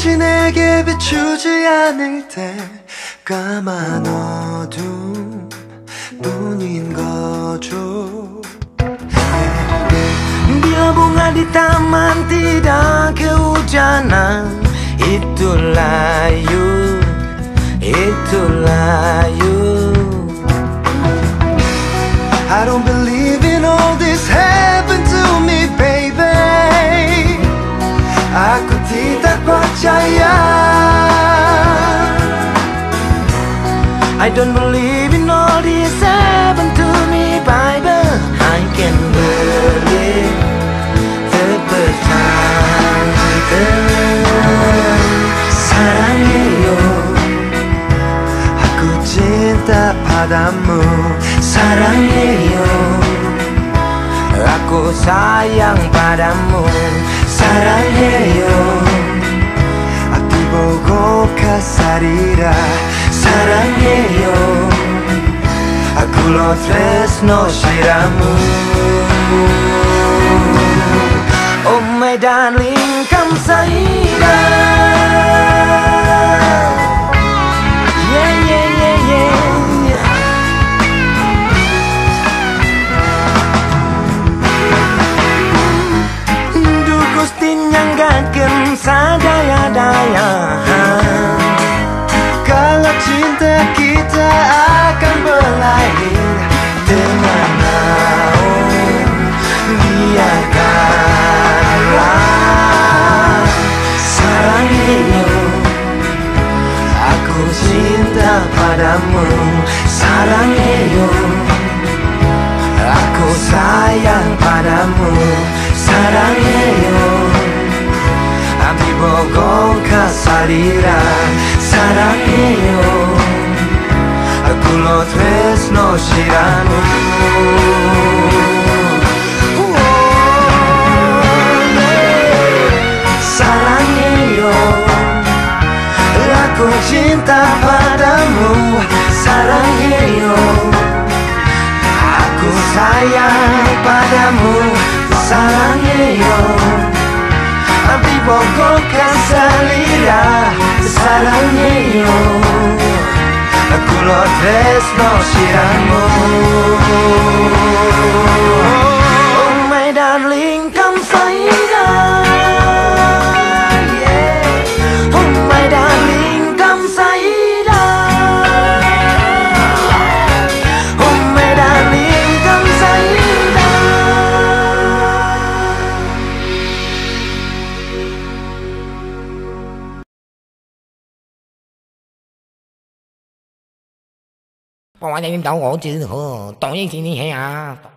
빛이 내게 비추지 않을 때가 많아도 뿐인 거죠. Dia bunga di taman tidak kehujanan. Itulah you, itulah you. I don't believe in all this happened to me, baby. Aku tidak percaya. I don't believe in all this happened to me, baby. I can believe, terpercaya. Sarangheyo, aku cinta padamu. Sarangheyo, aku sayang padamu. Sarangheyo, ati bogo kasarira. Sarangheyo, aku lo tresno shiramu. Oh my darling, come saida. Yeah, yeah, yeah, yeah. Du Gusti nyanggaken sadaya-daya. Kalau cinta kita akan berlahir dengan naung, biarkanlah. Sarangheyo, aku cinta padamu. Sarangheyo, aku sayang padamu. Sarangheyo, abdi bogo kasarira. Sarangheyo, aku lo tresno shiramu. Sarangheyo, aku cinta padamu. Sarangheyo, aku sayang padamu. Sarangheyo, abdi bogo kasarira. Sarangheyo, aku lo tresno shiramu. Oh my darling, come saida. Yeah. Oh my darling, come saida. Oh my darling, come saida. Bọn anh em tao ngộ chứ, tội gì thì hay à.